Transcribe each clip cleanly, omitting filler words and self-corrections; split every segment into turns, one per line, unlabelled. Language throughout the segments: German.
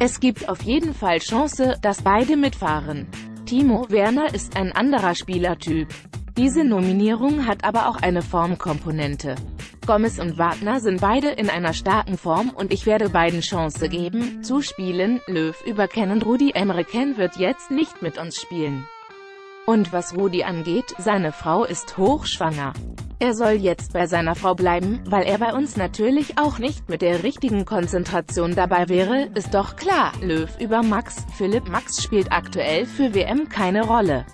Es gibt auf jeden Fall Chance, dass beide mitfahren. Timo Werner ist ein anderer Spielertyp. Diese Nominierung hat aber auch eine Formkomponente. Gomez und Wagner sind beide in einer starken Form und ich werde beiden Chance geben, zu spielen. Löw über Ken und Rudi. Emre Can wird jetzt nicht mit uns spielen. Und was Rudi angeht, seine Frau ist hochschwanger. Er soll jetzt bei seiner Frau bleiben, weil er bei uns natürlich auch nicht mit der richtigen Konzentration dabei wäre, ist doch klar. Löw über Max. Philipp Max spielt aktuell für WM keine Rolle.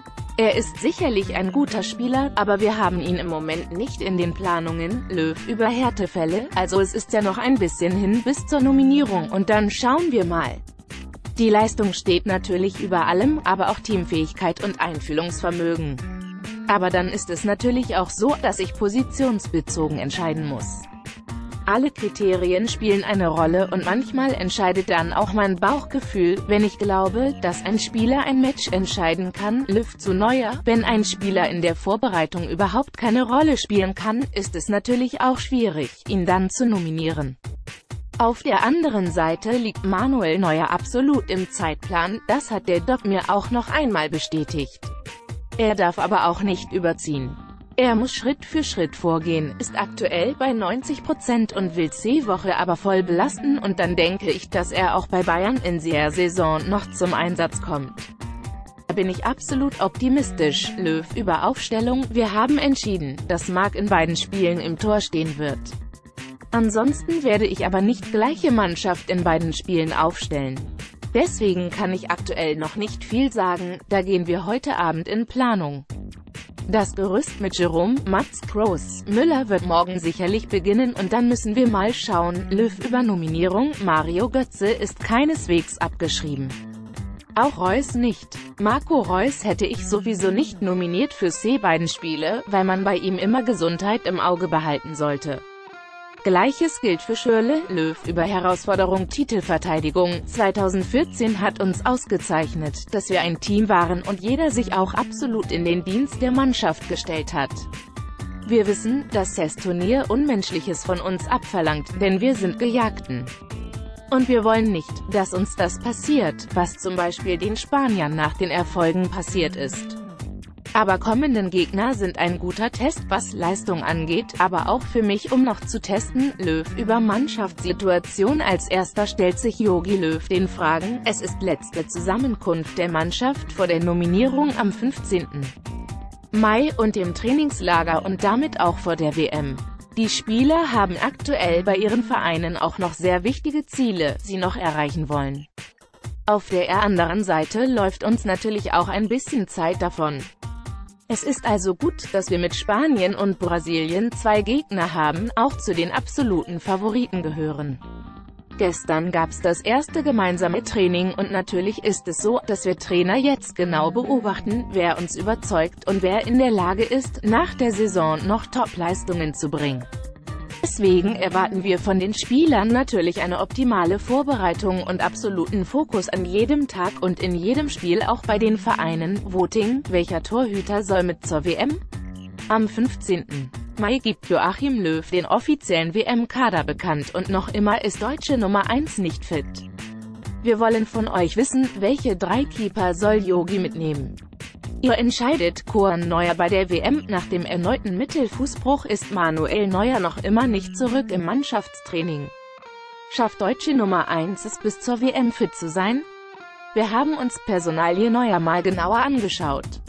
Er ist sicherlich ein guter Spieler, aber wir haben ihn im Moment nicht in den Planungen. Löw über Härtefälle, also es ist ja noch ein bisschen hin bis zur Nominierung und dann schauen wir mal. Die Leistung steht natürlich über allem, aber auch Teamfähigkeit und Einfühlungsvermögen. Aber dann ist es natürlich auch so, dass ich positionsbezogen entscheiden muss. Alle Kriterien spielen eine Rolle und manchmal entscheidet dann auch mein Bauchgefühl, wenn ich glaube, dass ein Spieler ein Match entscheiden kann. Löw zu Neuer. Wenn ein Spieler in der Vorbereitung überhaupt keine Rolle spielen kann, ist es natürlich auch schwierig, ihn dann zu nominieren. Auf der anderen Seite liegt Manuel Neuer absolut im Zeitplan, das hat der Doc mir auch noch einmal bestätigt. Er darf aber auch nicht überziehen. Er muss Schritt für Schritt vorgehen, ist aktuell bei 90% und will C-Woche aber voll belasten und dann denke ich, dass er auch bei Bayern in der Saison noch zum Einsatz kommt. Da bin ich absolut optimistisch. Löw über Aufstellung. Wir haben entschieden, dass Marc in beiden Spielen im Tor stehen wird. Ansonsten werde ich aber nicht gleiche Mannschaft in beiden Spielen aufstellen. Deswegen kann ich aktuell noch nicht viel sagen, da gehen wir heute Abend in Planung. Das Gerüst mit Jerome, Mats Kroos, Müller wird morgen sicherlich beginnen und dann müssen wir mal schauen. Löw über Nominierung. Mario Götze ist keineswegs abgeschrieben. Auch Reus nicht. Marco Reus hätte ich sowieso nicht nominiert für beiden Spiele, weil man bei ihm immer Gesundheit im Auge behalten sollte. Gleiches gilt für Schürrle. Löw über Herausforderung Titelverteidigung. 2014 hat uns ausgezeichnet, dass wir ein Team waren und jeder sich auch absolut in den Dienst der Mannschaft gestellt hat. Wir wissen, dass das Turnier Unmenschliches von uns abverlangt, denn wir sind Gejagten. Und wir wollen nicht, dass uns das passiert, was zum Beispiel den Spaniern nach den Erfolgen passiert ist. Aber kommenden Gegner sind ein guter Test, was Leistung angeht, aber auch für mich, um noch zu testen. Löw über Mannschaftssituation. Als erster stellt sich Jogi Löw den Fragen. Es ist letzte Zusammenkunft der Mannschaft vor der Nominierung am 15. Mai und dem Trainingslager und damit auch vor der WM. Die Spieler haben aktuell bei ihren Vereinen auch noch sehr wichtige Ziele, sie noch erreichen wollen. Auf der anderen Seite läuft uns natürlich auch ein bisschen Zeit davon. Es ist also gut, dass wir mit Spanien und Brasilien zwei Gegner haben, auch zu den absoluten Favoriten gehören. Gestern gab's das erste gemeinsame Training und natürlich ist es so, dass wir Trainer jetzt genau beobachten, wer uns überzeugt und wer in der Lage ist, nach der Saison noch Top-Leistungen zu bringen. Deswegen erwarten wir von den Spielern natürlich eine optimale Vorbereitung und absoluten Fokus an jedem Tag und in jedem Spiel, auch bei den Vereinen. Voting: Welcher Torhüter soll mit zur WM? Am 15. Mai gibt Joachim Löw den offiziellen WM-Kader bekannt und noch immer ist deutsche Nummer 1 nicht fit. Wir wollen von euch wissen, welche 3 Keeper soll Jogi mitnehmen? Ihr entscheidet. Koan Neuer bei der WM. Nach dem erneuten Mittelfußbruch ist Manuel Neuer noch immer nicht zurück im Mannschaftstraining. Schafft deutsche Nummer 1 es bis zur WM fit zu sein? Wir haben uns Personalie Neuer mal genauer angeschaut.